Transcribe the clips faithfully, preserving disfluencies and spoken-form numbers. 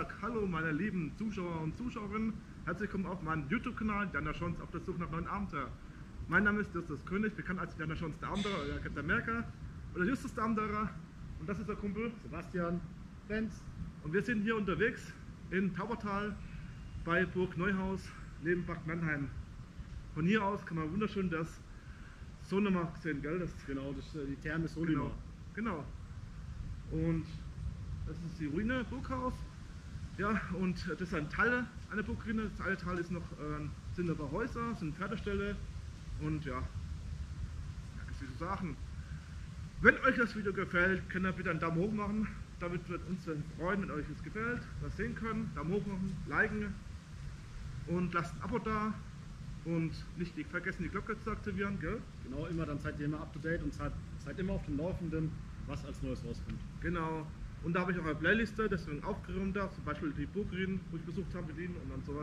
Tag, hallo meine lieben Zuschauer und Zuschauerinnen. Herzlich willkommen auf meinem YouTube-Kanal Indiana Jones auf der Suche nach neuen Abenteuer. Mein Name ist Justus König, bekannt als Indiana Jones der Abenteurer oder Captain America oder Justus der Abenteurer. Und das ist der Kumpel Sebastian Benz. Und wir sind hier unterwegs in Taubertal bei Burg Neuhaus neben Bad Mannheim. Von hier aus kann man wunderschön das Solimar sehen, gell? Das Genau, das ist die Therme Solimar. Genau, genau. Und das ist die Ruine, Burghaus. Ja, und das ist ein Teil einer Burgruine. Das eine Teil ist noch, äh, sind ein paar Häuser, sind Pferdeställe und ja, was soll ich sagen. Wenn euch das Video gefällt, könnt ihr bitte einen Daumen hoch machen. Damit wird uns freuen, wenn euch es gefällt, was sehen können. Daumen hoch machen, liken und lasst ein Abo da. Und nicht vergessen, die Glocke zu aktivieren, gell? Genau, immer, dann seid ihr immer up to date und seid, seid immer auf dem Laufenden, was als Neues rauskommt. Genau. Und da habe ich auch eine Playliste, deswegen aufgeräumt da, zum Beispiel die Burgruinen, wo ich besucht habe mit ihnen und dann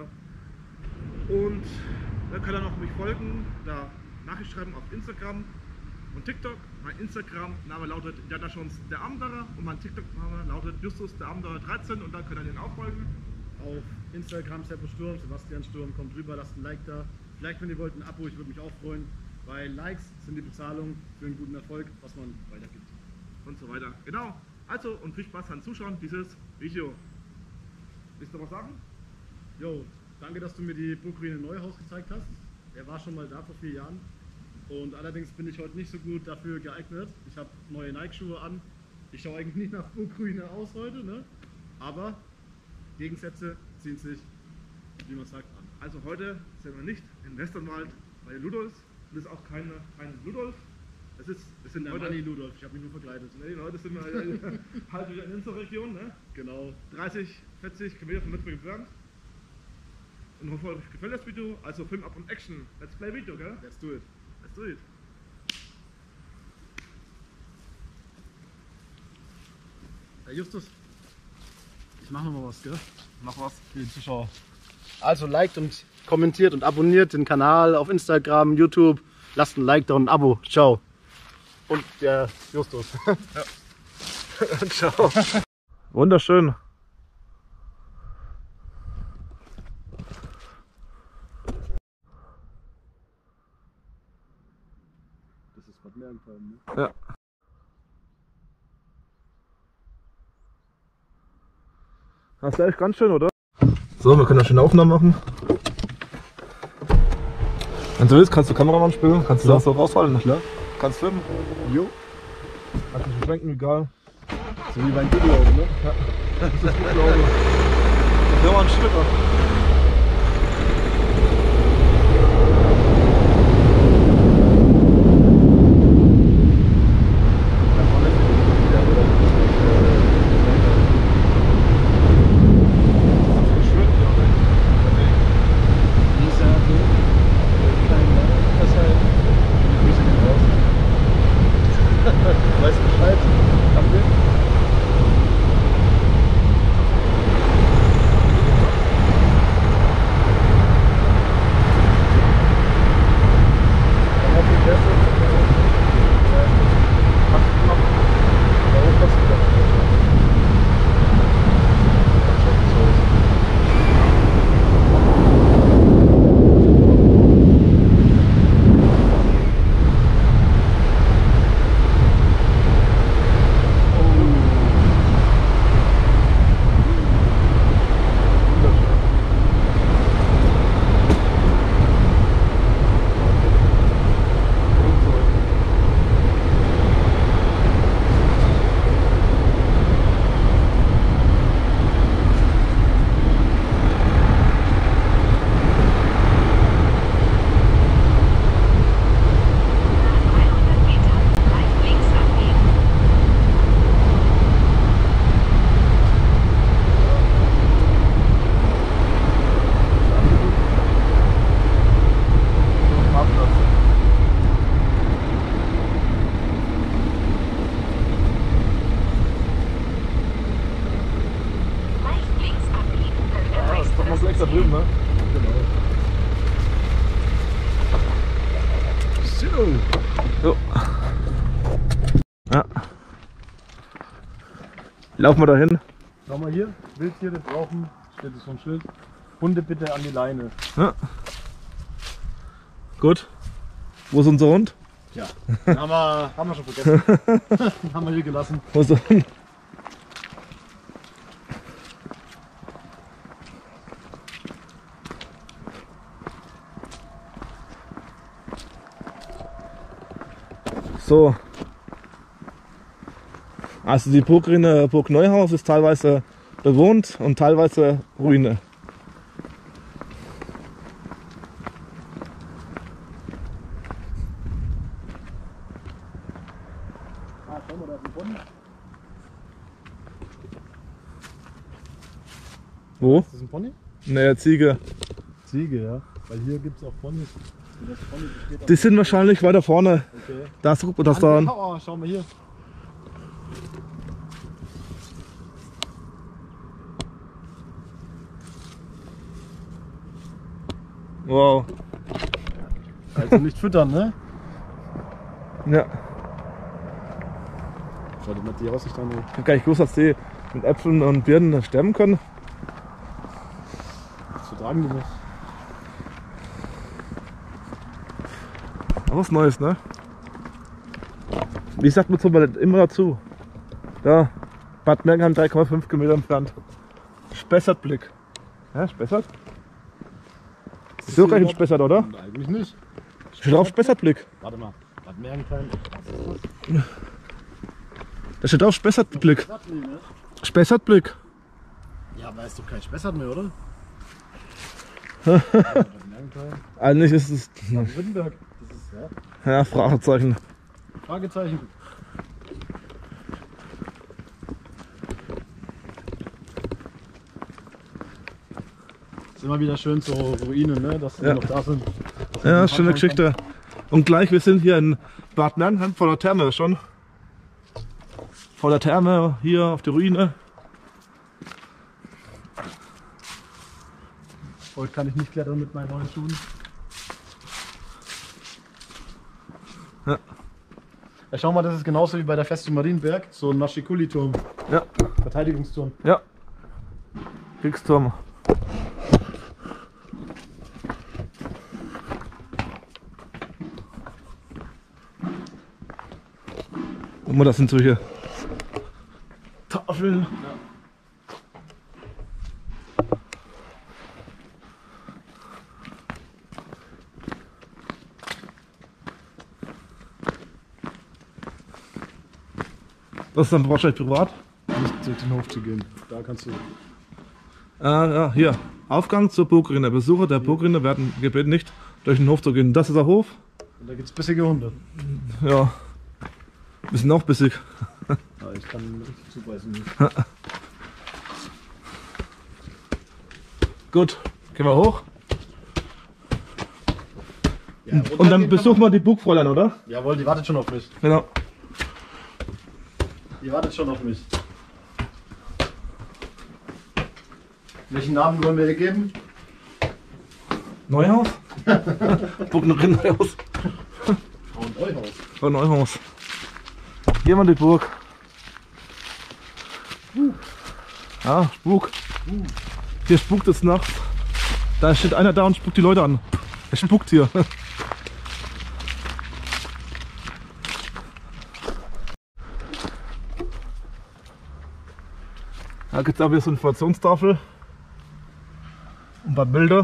so. Und dann könnt ihr noch mich folgen, da Nachricht schreiben auf Instagram und TikTok. Mein Instagram-Name lautet Indiana Jones der Abenteurer und mein TikTok-Name lautet Justus der Abenteurer dreizehn und dann könnt ihr den auch folgen. Auf Instagram Seppo Sturm, Sebastian Sturm, kommt rüber, lasst ein Like da. Vielleicht, wenn ihr wollt, ein Abo, ich würde mich auch freuen, weil Likes sind die Bezahlung für einen guten Erfolg, was man weitergibt. Und so weiter. Genau. Also, und viel Spaß beim Zuschauen dieses Video. Willst du noch was sagen? Jo, danke, dass du mir die Burgruine Neuhaus gezeigt hast. Er war schon mal da vor vier Jahren. Und allerdings bin ich heute nicht so gut dafür geeignet. Ich habe neue Nike-Schuhe an. Ich schaue eigentlich nicht nach Burgruine aus heute, ne? Aber Gegensätze ziehen sich, wie man sagt, an. Also heute sind wir nicht im Westernwald bei Ludolf. Das ist auch keine, kein Ludolf. Es ist, es sind Der heute Manni Ludolf, ich habe mich nur verkleidet. Nee, heute sind wir äh, halt wieder in unserer Region, ne? Genau. dreißig, vierzig Kilometer von Würzburg entfernt. Und hoffe, euch gefällt das Video. Also Film ab und Action. Let's play Video, gell? Let's do it. Let's do it. Herr Justus, ich mache noch mal was, gell? Mach was. Für die Zuschauer. Also liked und kommentiert und abonniert den Kanal auf Instagram, YouTube. Lasst ein Like da und ein Abo. Ciao. Und der Justus. Ja. Ciao. Wunderschön. Das ist Bad Mergentheim, ne? Ja. Das ist echt ganz schön, oder? So, wir können ja schön Aufnahmen machen. Wenn du willst, kannst du Kameramann spielen, kannst du Ja. das so rausfallen. Klar. Kannst filmen, Jo. kannst dich beschränken, egal. So wie beim Videoauto, ne? Ja. Das ist gut, glaube ich. Ja, mal einen Schritt ab. Weißt du Bescheid? Danke. da drüben, ne? Genau. So. So. Ja. Laufen wir dahin. Schau mal hier, Wildtiere brauchen, steht es vom Schild. Hunde bitte an die Leine. Ja. Gut. Wo ist unser Hund? Ja, den haben wir, haben wir schon vergessen. Den haben wir hier gelassen. Wo ist der Hund? So. Also die Burgruine Burg Neuhaus ist teilweise bewohnt und teilweise Ruine. Ah, schau mal, da ist ein Pony. Wo? Ist das ein Pony? Ne, Ziege. Ziege, ja. Weil hier gibt es auch Ponys. Und das Pony besteht Die sind wahrscheinlich weiter vorne. Okay. Da ist, guck mal, das da. Oh, schau mal hier. Wow. Also nicht füttern, ne? Ja. Schau dir mal die Aussicht an. Ich hab gar nicht gewusst, dass die mit Äpfeln und Birnen sterben können. Das vertragen die nicht. Aber was Neues, ne? Wie sagt man so immer dazu? Da, Bad Mergenheim drei Komma fünf Kilometer entfernt. Spessartblick. Ja, Spessart? Ist doch gleich ein Spessart, oder? Eigentlich nicht. Steht drauf Spessartblick. Warte mal. Bad Mergentheim. Da steht drauf Spessartblick. Ne? Spessartblick. Ja, aber ist doch kein Spessart mehr, oder? Bad Mergentheim. Eigentlich ist es. Baden-Württemberg. Das ist, ja. Ja, Fragezeichen. Fragezeichen. Ist immer wieder schön so Ruinen, ne? Dass sie Ja. noch da sind. Ja, schöne Geschichte. Und gleich, wir sind hier in Bad Mergenheim vor der Therme schon. Vor der Therme, hier auf der Ruine. Heute kann ich nicht klettern mit meinen neuen Schuhen. Ja. Ja, schau mal, das ist genauso wie bei der Festung Marienberg, so ein Maschikuli-Turm, Ja, Verteidigungsturm. ja. Kriegsturm. Guck mal, das sind so hier Tafeln. Das ist dann wahrscheinlich privat. Nicht durch den Hof zu gehen. Da kannst du. Ah, ja, hier. Aufgang zur Burgruine. Besucher der Burgruine werden gebeten, nicht durch den Hof zu gehen. Das ist der Hof. Und da gibt es bissige Hunde. Ja. Wir sind auch bissig. Ja, ich kann richtig zubeißen. Gut, gehen wir hoch. Ja, Und dann besuchen wir die Burgfräulein, oder? Jawohl, die wartet schon auf mich. Genau. Die wartet schon auf mich. Welchen Namen wollen wir ihr geben? Neuhaus? Burgruine Neuhaus. Frau Neuhaus. Frau Neuhaus. Hier mal die Burg. Ja, Spuk. Hier spukt es nachts. Da steht einer da und spuckt die Leute an. Er spukt hier. Da gibt es auch wieder so eine Informationstafel. Ein paar Bilder.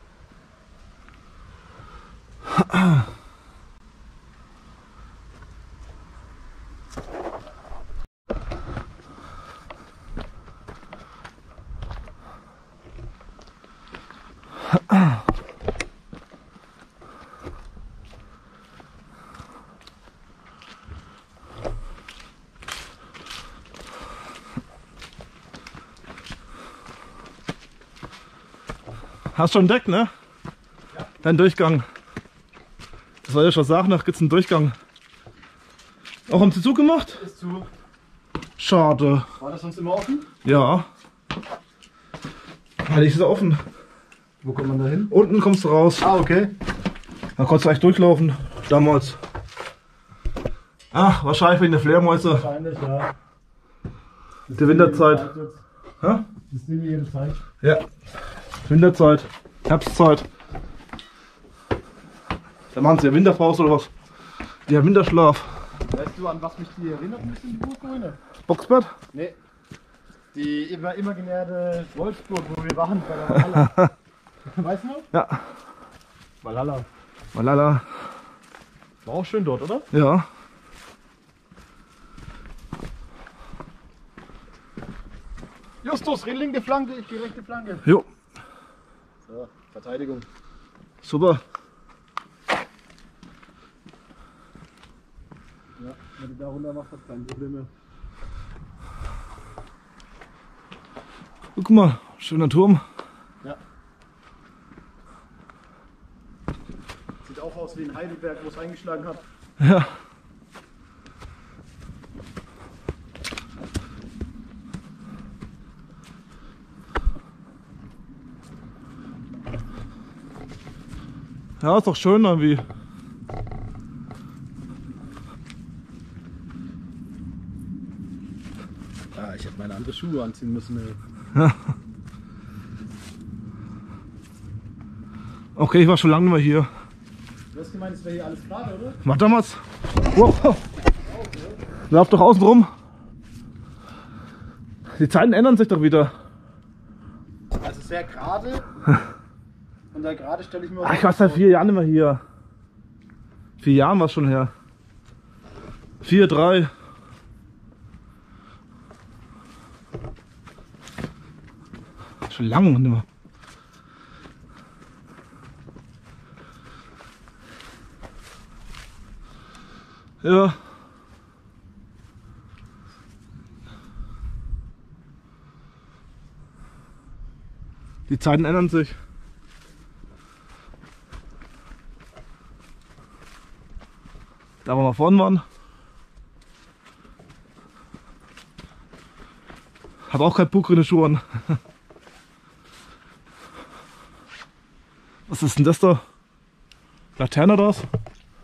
Hast schon entdeckt, ne? Ja. Dein Durchgang. Das soll ja schon sagen, nach gibt es einen Durchgang. Auch haben sie zugemacht? Ist zu. Schade. War das sonst immer offen? Ja. Eigentlich ist er offen. Wo kommt man da hin? Unten kommst du raus. Ah, okay. Da konntest du echt durchlaufen. Damals. Ach, wahrscheinlich wegen der Fledermäuse. Wahrscheinlich, ja. Die Winterzeit. Hä? Das nehmen wir jede Zeit. Ja. Winterzeit, Herbstzeit. Da machen sie ja Winterpause oder was? Ja, Winterschlaf. Weißt du, an was mich die erinnert, ein bisschen die Burgruine? Boxbett? Nee. Die immer imaginäre Wolfsburg, wo wir waren bei der Valhalla. Weißt du noch? Ja. Valhalla. Malala. War auch schön dort, oder? Ja. Justus, linke Flanke, ich gehe rechte Flanke. Jo. So, Verteidigung. Super. Ja, wenn du da runter machst, hast du keine Probleme. Guck mal, schöner Turm. Ja. Sieht auch aus wie in Heidelberg, wo es eingeschlagen hat. Ja. Ja, ist doch schön irgendwie. Ah, ich hätte meine andere Schuhe anziehen müssen. Ey. Ja. Okay, ich war schon lange nicht mehr hier. Du hast gemeint, es wäre hier alles gerade, oder? Mach damals. Wow. Lauf doch außen rum. Die Zeiten ändern sich doch wieder. Also sehr gerade. Und da gerade stelle ich mir Ach, ich war seit vier Jahren nicht mehr hier. Vier Jahren war es schon her. Vier, drei. Schon lange nicht mehr. Ja. Die Zeiten ändern sich. Da wo wir vorne waren. Hab auch kein Burggrüne Schuhe an. Was ist denn das da? Laterne oder was?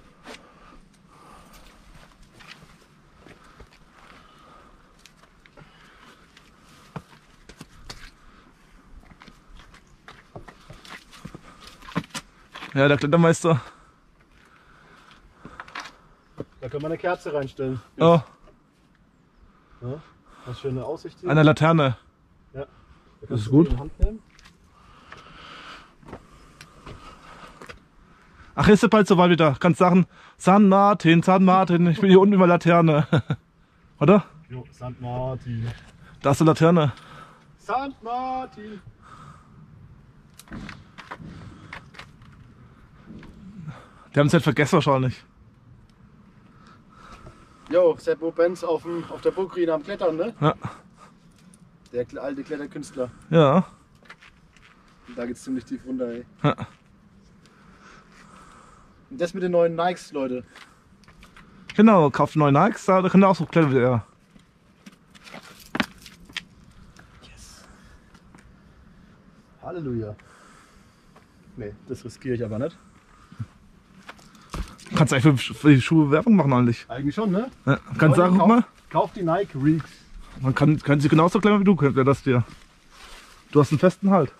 Ja, der Klettermeister. Da können wir eine Kerze reinstellen. Ja, Ja, was für eine Aussicht hier. eine Laterne. Ja. Da Das kannst ist du gut. die in die Hand nehmen. Ach, ist ja bald soweit wieder. Kannst sagen, San Martin, San Martin, ich bin hier unten über Laterne. Oder? Jo, Sankt Martin. Da ist eine Laterne. Sankt Martin. Die haben es halt vergessen wahrscheinlich. Jo, Seppo Benz auf, dem, auf der Burgruine am Klettern, ne? Ja. Der kle- alte Kletterkünstler. Ja. Und da geht's ziemlich tief runter, ey. Ja. Und das mit den neuen Nikes, Leute. Genau, kauft neue Nikes, da könnt ihr auch so klettern wie er. Halleluja. Nee, das riskiere ich aber nicht. Kannst du eigentlich für, für die Schuhe Werbung machen eigentlich. Eigentlich schon, ne? Ja. Kannst du sagen, guck mal, Kauf die Nike Reeks. man kann, können sie genauso klettern wie du, könnt das dir. Du hast einen festen Halt.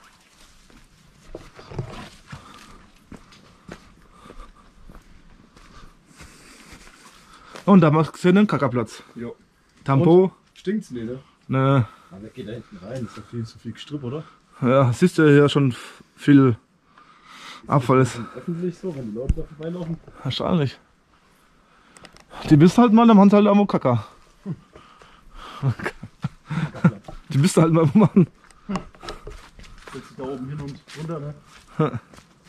Und da haben wir gesehen, einen Kackerplatz. Jo. Tampo. Stinkt's nicht, ne? Ne, Na, wer geht da hinten rein? Ist doch viel zu viel Gestrüpp, oder? ja, siehst du hier schon viel Abfall ist. Öffentlich so, wenn die Leute da vorbeilaufen. Wahrscheinlich. Die bist halt mal, dann machen sie halt am Kacker. Die bist du halt mal machen. Setzt sich da oben hin und runter, ne?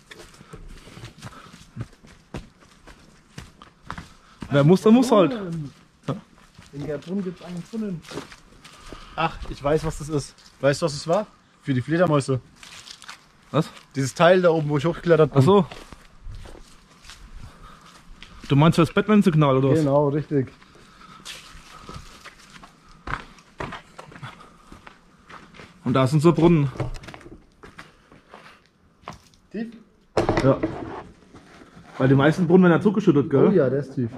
Wer muss, der muss halt. In Gerbrunn gibt's einen Brunnen. Ach, ich weiß, was das ist. Weißt du, was es war? Für die Fledermäuse. Was? Dieses Teil da oben, wo ich hochgeklettert bin. Ach so. Du meinst für das Batman-Signal oder was? Genau, richtig. Und da sind so Brunnen. Tief? Ja. Weil die meisten Brunnen werden ja zugeschüttet, gell? Oh ja, der ist tief.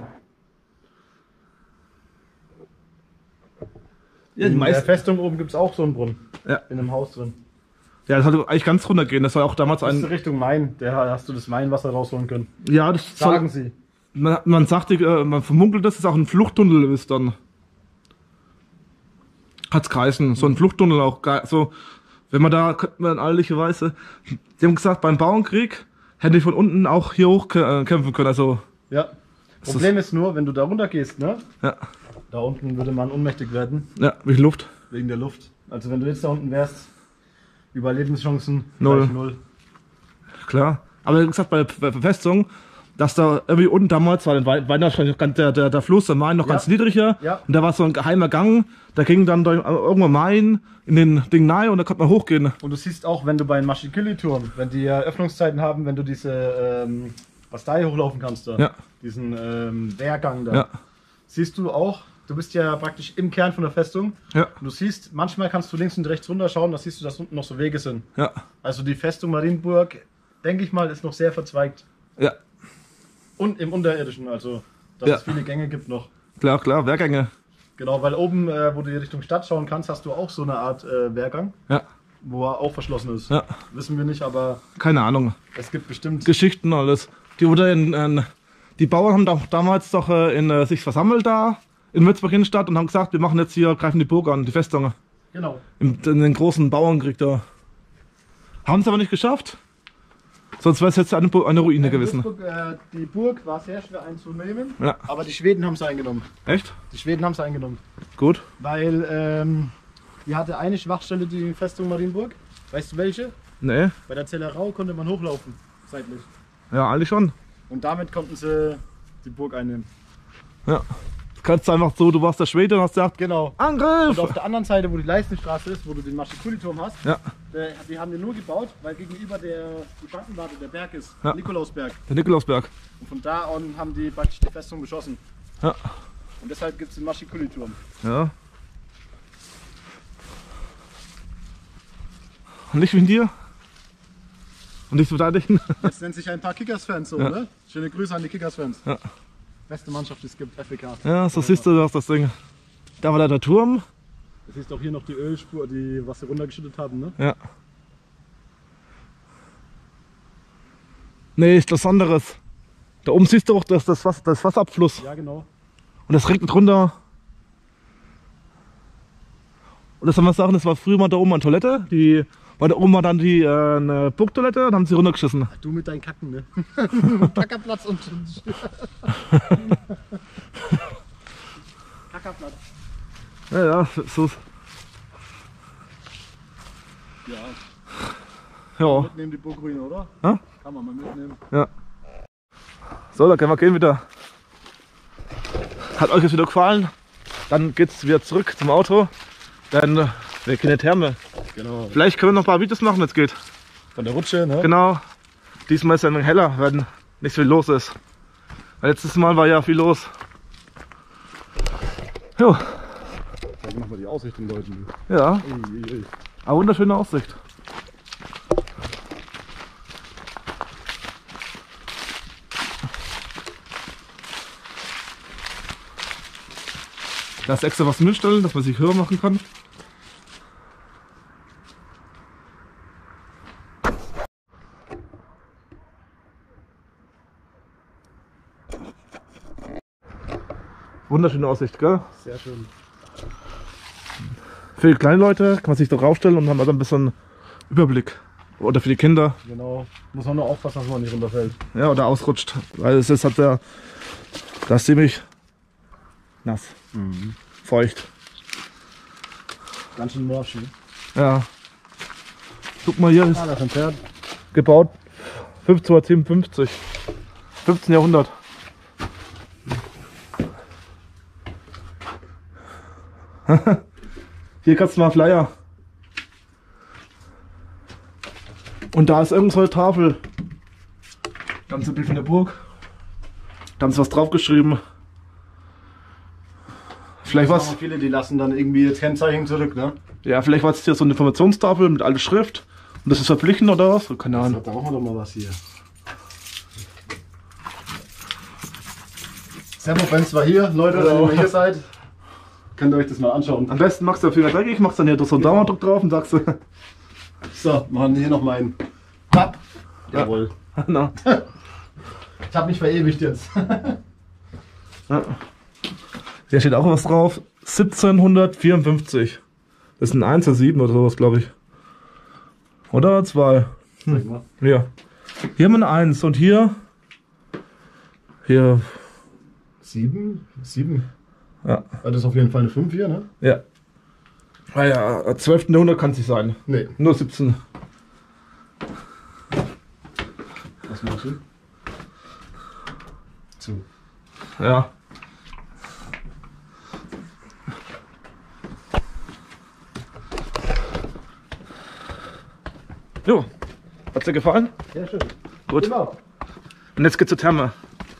Ja, die In der meisten. Festung oben gibt's auch so einen Brunnen. Ja. in einem Haus drin. Ja, das sollte eigentlich ganz runtergehen. Das war auch damals Das ist ein. Richtung Main, da hast du das Mainwasser rausholen können. Ja, das Sagen soll, sie. man, man sagt, äh, man vermunkelt, dass es auch ein Fluchttunnel ist dann. Hat's geheißen. So ein Fluchttunnel auch geil. So, wenn man da, könnte man ehrlicherweise. Die haben gesagt, beim Bauernkrieg hätte ich von unten auch hier hoch äh, kämpfen können. Also, Ja. Problem ist nur, wenn du da runter gehst, ne? ja, Da unten würde man ohnmächtig werden, ja, wie viel Luft. wegen der Luft. Also wenn du jetzt da unten wärst, Überlebenschancen Null. gleich null. Klar. Aber wie gesagt, bei der Befestigung, dass da irgendwie unten damals war, war wahrscheinlich ganz der, der, der Fluss, der Main noch Ja. ganz niedriger. Ja. Und da war so ein geheimer Gang, da ging dann durch, irgendwann Main in den Ding nahe und da konnte man hochgehen. Und du siehst auch, wenn du bei Maschikili-Turm, wenn die ja Öffnungszeiten haben, wenn du diese, ähm, was da hier hochlaufen kannst, da, Ja. diesen ähm, Wehrgang da, Ja. siehst du auch, du bist ja praktisch im Kern von der Festung. Ja. Und du siehst, manchmal kannst du links und rechts runterschauen, da siehst du, dass unten noch so Wege sind. Ja. Also die Festung Marienburg, denke ich mal, ist noch sehr verzweigt. Ja. Und im Unterirdischen, also dass Ja. es viele Gänge gibt noch. Klar, klar, Wehrgänge. Genau, weil oben, äh, wo du Richtung Stadt schauen kannst, hast du auch so eine Art äh, Wehrgang, Ja. wo er auch verschlossen ist. Ja. Wissen wir nicht, aber Keine Ahnung. es gibt bestimmt. Geschichten, alles. Die wurde in, in die Bauern haben doch damals doch äh, in, äh, sich versammelt da in Würzburg Innenstadt und haben gesagt, wir machen jetzt hier, greifen die Burg an, die Festung. Genau. In, in den großen Bauernkrieg da. Haben es aber nicht geschafft. Sonst wäre es jetzt eine, Bu- eine Ruine gewesen. Würzburg, äh, die Burg war sehr schwer einzunehmen, Ja. aber die Schweden haben es eingenommen. Echt? Die Schweden haben es eingenommen. Gut. Weil ähm, die hatte eine Schwachstelle, die Festung Marienburg. Weißt du welche? Nee. Bei der Zellerau konnte man hochlaufen, seitlich. Ja, eigentlich schon. Und damit konnten sie die Burg einnehmen. Ja. Du kannst einfach so, du warst der Schwede und hast gesagt, Genau. Angriff! Und auf der anderen Seite, wo die Leistenstraße ist, wo du den Maschikuli-Turm hast, Ja, der, die haben den nur gebaut, weil gegenüber der die Schanzenwarte der Berg ist, Ja. Nikolausberg. der Nikolausberg. Und von da an haben die praktisch die Festung beschossen. Ja. Und deshalb gibt es den Maschikuli-Turm. Ja. Und nicht wegen dir? Und nicht zu verteidigen? Jetzt nennt sich ein paar Kickers-Fans so, Ja. ne? Schöne Grüße an die Kickers-Fans. Ja. Beste Mannschaft, die es gibt, F B K. Ja, so siehst du das, das Ding. Da war da der Turm. Du siehst auch hier noch die Ölspur, die was sie runtergeschüttet haben, ne? Ja. Nee, ist was anderes. Da oben siehst du auch das, das, Wasser, das Wasserabfluss. Ja, genau. Und das regnet runter. Und das soll man sagen, das war früher mal da oben eine Toilette. Die war da oben mal dann die äh, eine Burgtoilette und haben sie runtergeschissen. Du mit deinen Kacken, ne? Kackerplatz und. Kackerplatz. Ja, ja, so. Ja, Ja. mitnehmen die Burgruine, oder? Ja? Kann man mal mitnehmen. Ja. So, dann können wir gehen wieder. Hat euch das wieder gefallen? Dann geht's wieder zurück zum Auto. Denn äh, wir gehen in die Therme. Genau. Vielleicht können wir noch ein paar Videos machen, wenn es geht. Von der Rutsche, ne? Genau. Diesmal ist es dann heller, wenn nicht so viel los ist. Weil letztes Mal war ja viel los. Jo, Zeig nochmal die Aussicht in Deutschen. ja, Ui, ui, ui. eine wunderschöne Aussicht. Da ist extra was mitstellen, dass man sich höher machen kann. Wunderschöne Aussicht, gell? Sehr schön. Für die kleinen Leute kann man sich da draufstellen und haben also ein bisschen Überblick. Oder für die Kinder, Genau. Muss man nur aufpassen, dass man nicht runterfällt. ja, oder ausrutscht. Weil es ist halt der, das ist ziemlich nass, feucht. Ganz schön morsch, ne? Ja. Guck mal hier, ist Ah, das ist ein Pferd. gebaut fünfzehnhundertsiebenundfünfzig. fünfzehnten Jahrhundert. Hier kannst du mal Flyer. Und da ist irgend so eine Tafel. Da haben sie ein Bild von der Burg. Da haben sie was draufgeschrieben. Vielleicht Das was. machen viele, die lassen dann irgendwie das Kennzeichen zurück, ne? Ja, vielleicht war es hier so eine Informationstafel mit alter Schrift. Und das ist verpflichtend oder was? Keine So, Ahnung. da machen wir doch mal was hier. Servo Benz war hier, Leute, wenn ihr mal hier seid. könnt ihr euch das mal anschauen. Am besten machst du ja Finger dreckig, machst dann hier so einen Dauerdruck drauf und sagst du. So, machen hier noch meinen Papp. Ja. Jawohl. Na. Ich habe mich verewigt jetzt. Ja. Hier steht auch was drauf. siebzehnhundertvierundfünfzig. Das ist ein eins oder sieben oder sowas, glaube ich. Oder zwei. Zeig mal. Ja. Hier haben wir eine eins und hier. Hier. sieben? sieben? Ja. Das ist auf jeden Fall eine fünf hier, ne? Ja. Ah ja, zwölften. Jahrhundert kann es nicht sein. Nee. Nur siebzehn. Was machst du? Zu. Ja. Jo. Hat's dir gefallen? Ja, schön. Gut. Immer. Und jetzt geht's zur Therme.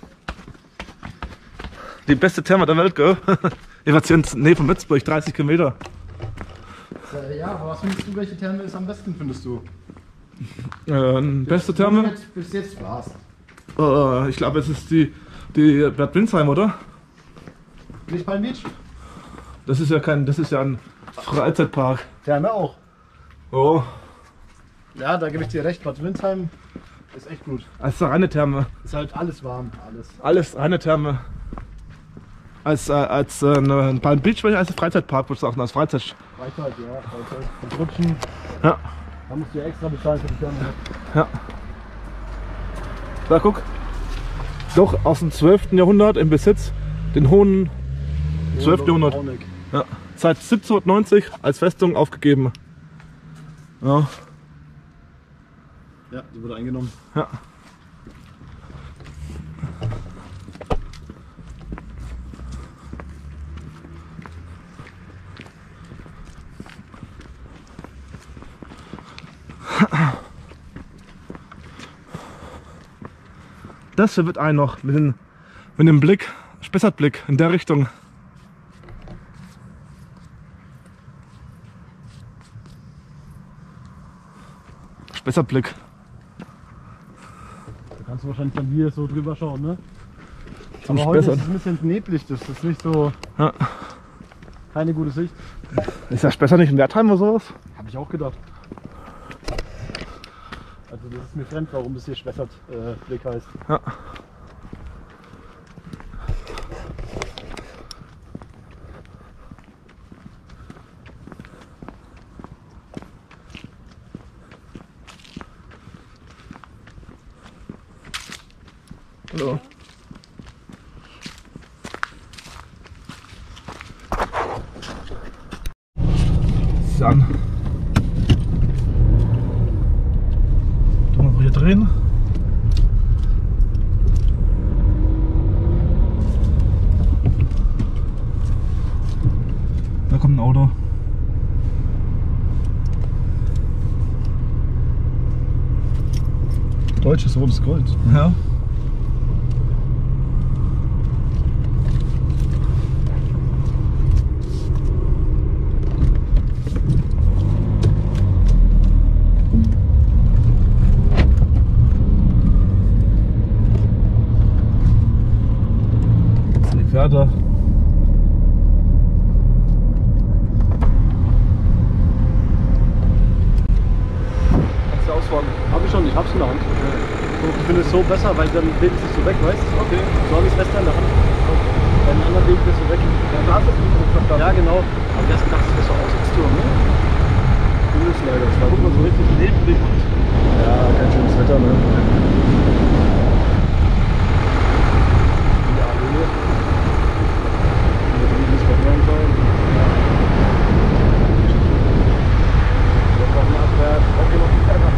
Die beste Therme der Welt, gell? Ich war hier in der Nähe von Würzburg, dreißig Kilometer. Äh, ja, aber was findest du, welche Therme ist am besten, findest du? Äh, beste Therme? Jetzt, bis jetzt war's. Äh, ich glaube, es ist die, die Bad Windsheim, oder? Nicht Palm Beach? Das ist ja kein, das ist ja ein Freizeitpark. Therme auch. Oh, Ja, da gebe ich dir recht. Bad Windsheim ist echt gut. als reine Therme. Ist halt alles warm, alles. Alles reine Therme. Als, äh, als äh, ein Palm Beach wäre als Freizeitpark, würde ich sagen, als Freizeit. Freizeit, ja, Freizeit. Und Rutschen, Ja, da musst du ja extra bezahlen für die Therme. ja. Da guck. Doch aus dem zwölften. Jahrhundert im Besitz, den hohen zwölften. Jahrhundert. Ja. Seit siebzehnhundertneunzig als Festung aufgegeben. Ja, Ja, die wurde eingenommen. ja. Das wird ein noch mit dem, mit dem Blick, Spessartblick in der Richtung. Spessartblick. Da kannst du wahrscheinlich dann hier so drüber schauen, ne? Zum Aber heute Spessart. ist es ein bisschen neblig, das ist nicht so, Ja. keine gute Sicht. Ist das Spessart nicht in Wertheim oder sowas? Habe ich auch gedacht. Also das ist mir fremd, warum das hier Spessart äh, Blick heißt. Ja. Hallo. Dann. Tun wir mal hier drehen. Da kommt ein Auto. Deutsches rotes Gold. Ja. Das sind die Pferde. Kannst du ausfahren? Habe ich schon, ich hab's in der Hand. So, ich finde es so besser, weil dann legt es sich so weg, weißt du? Okay. So habe ich es besser in der Hand. Bei einem anderen legt es so weg. Ja, da hast du es nicht verstanden. Ja, genau. Aber das gedacht, das ist so Aussichtsturm, ne? Cool ist leider. Das war guck mal so richtig neblig und. Ja, kein schönes Wetter, ne? Ja, hier. Hier muss man anschauen. Wir brauchen abwärts. Okay, noch ein Keller.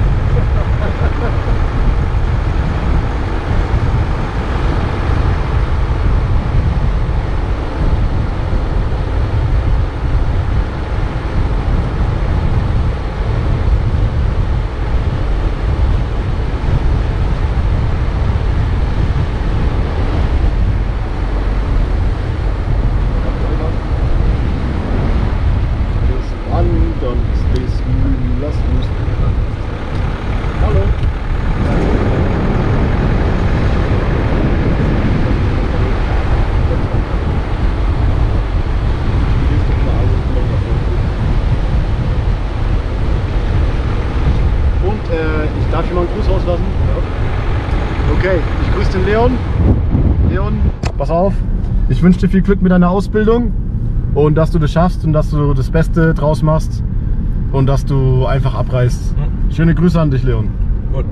Darf ich mal einen Gruß rauslassen? Ja. Okay, ich grüße den Leon. Leon, pass auf. Ich wünsche dir viel Glück mit deiner Ausbildung und dass du das schaffst und dass du das Beste draus machst und dass du einfach abreißt. Mhm. Schöne Grüße an dich, Leon. Gut.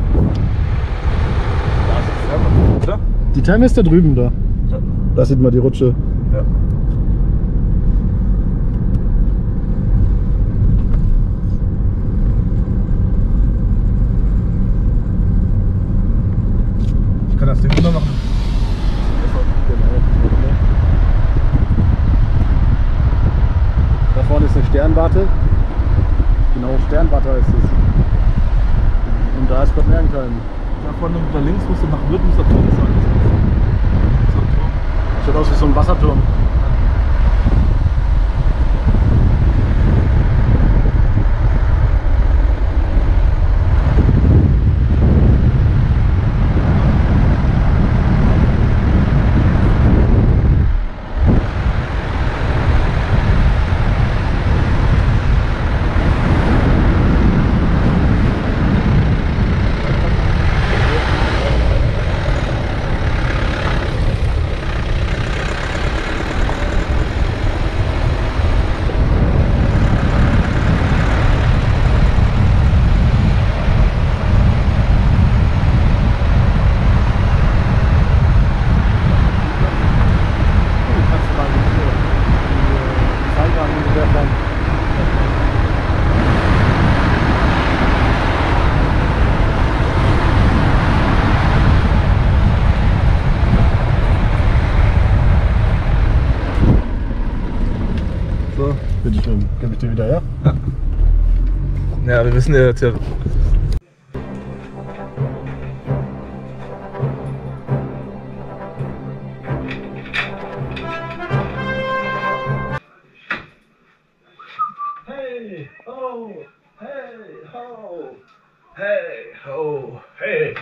Da ist die Therme ist da drüben da. Ja. Da sieht man die Rutsche. Ja. Ich kann das Ding runter machen. Da vorne ist eine Sternwarte. Genau, Sternwarte heißt es. Und da ist Bad Mergentheim. Da vorne da links musst du nach Würden, muss der Turm sein. Schaut aus wie so ein Wasserturm. So, bitteschön, gebe ich dir wieder her. Ja. Ja, wir wissen ja jetzt ja. Hey, ho, hey, ho, hey, ho, hey.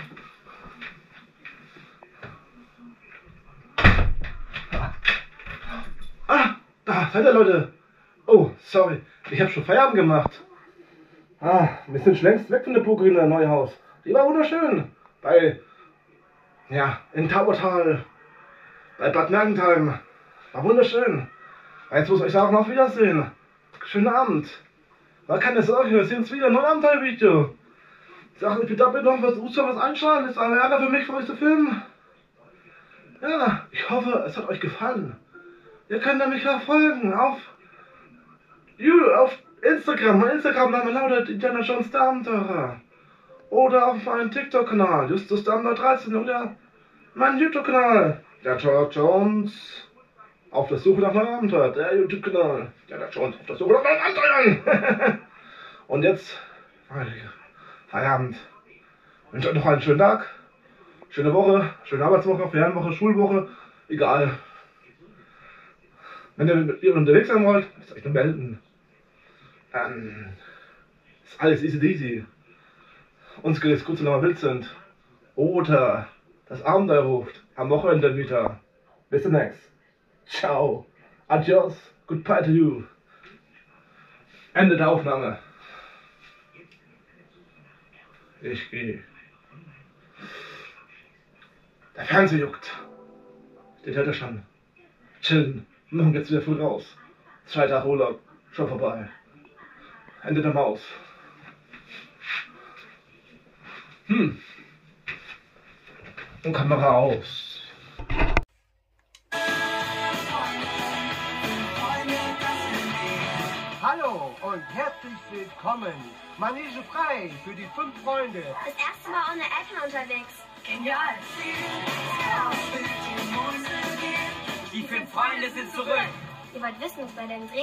Ah, da seid ihr, Leute. Oh, sorry, ich habe schon Feierabend gemacht. Ah, wir sind schon längst weg von der Burggrüne Neuhaus. Die war wunderschön. Bei, ja, in Taubertal, bei Bad Mergentheim. War wunderschön. Jetzt muss ich euch sagen, auf Wiedersehen. Schönen Abend. War keine Sorge, wir sehen uns wieder in einem Abenteuervideo. Ich sage, ich bitte bitte noch was, was anschauen. Das ist eine Ärger für mich, für euch zu filmen. Ja, ich hoffe, es hat euch gefallen. Ihr könnt mich ja folgen auf, auf Instagram. Mein Instagram-Name lautet Indiana Jones der Abenteurer. Oder auf meinem TikTok-Kanal, Justus der Abenteurer dreizehn. Oder meinen YouTube-Kanal, Indiana Jones auf der Suche nach neuen Abenteuern. Der YouTube-Kanal, Indiana Jones auf der Suche nach neuen Abenteuern. Und jetzt, Feierabend. Ich wünsche euch noch einen schönen Tag, schöne Woche, schöne Arbeitswoche, Ferienwoche, Schulwoche, egal. Wenn ihr unterwegs sein wollt, müsst ihr euch nur melden. Dann ist alles easy deasy. Uns geht es gut, solange wir wild sind. Oder das Abenteuer ruft am Wochenende wieder. Bis demnächst. Ciao. Adios. Goodbye to you. Ende der Aufnahme. Ich gehe. Der Fernseher juckt. Den hört er schon. Chillen. Morgen geht's wieder früh raus. Zwei Tage Urlaub. Schon vorbei. Ende der Maus. Hm. Und Kamera aus. Hallo und herzlich willkommen. Manege frei für die fünf Freunde. Das erste Mal ohne Eltern unterwegs. Genial. Die fünf Freunde sind zurück. Ihr wollt wissen, was bei dem Dreh...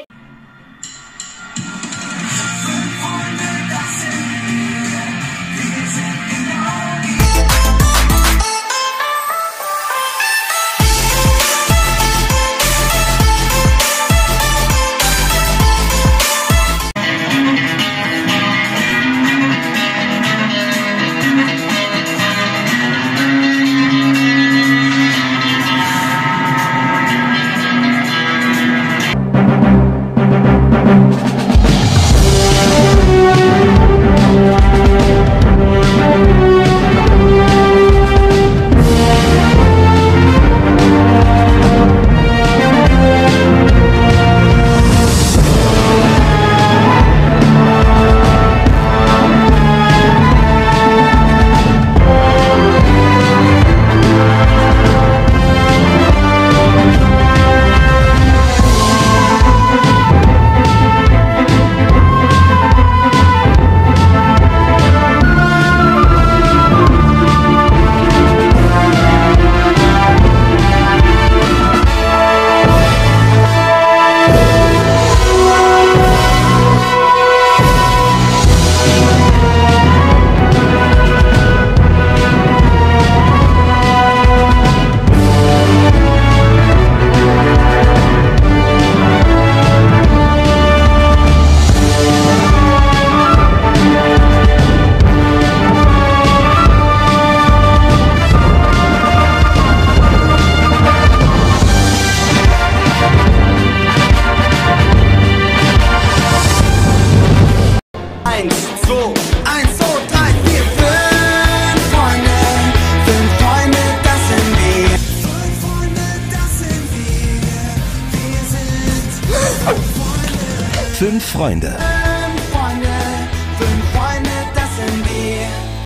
Fünf Freunde.